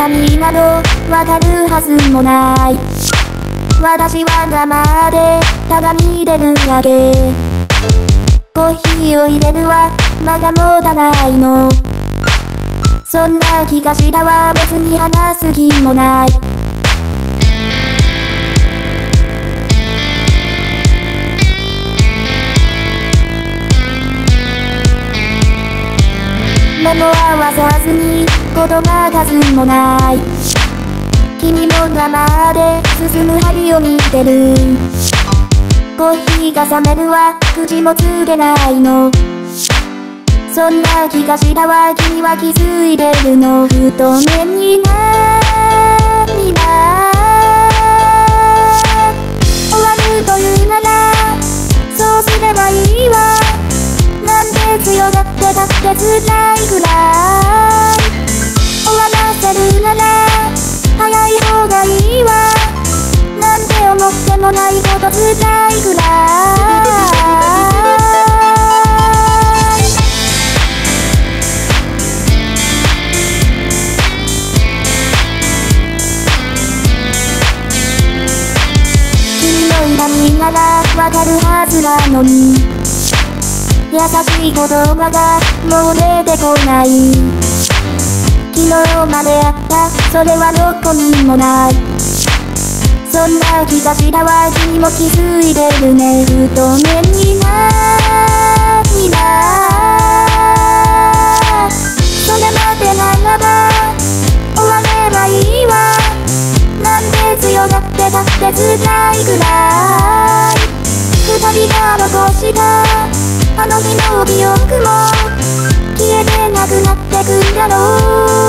何などわかるはずもない。私は生でただ見れるだけ。コーヒーを入れるは間が持たないの。そんな気がしたわ、別に話す気もない。目も合わさずに言葉数もない。君も生で進む針を見てる。コーヒーが冷めるわ、口もつけないの。そんな気がしたわ、君は気づいてるの。太めに涙終わるというならそうすればいいわ。なんて強がってたって辛いくらい。終わらせるなら早い方がいいわ。なんて思ってもないこと辛いくらい。君の痛みならわかるはずなのに、優しい言葉がもう出てこない。昨日まであった、それはどこにもない。そんな気がしたわ、君も気づいてるね。太めに涙それまでならば終わればいいわ。なんて強がってたって辛いくらい。二人が残したあの日の記憶も消えてなくなってくんだろう。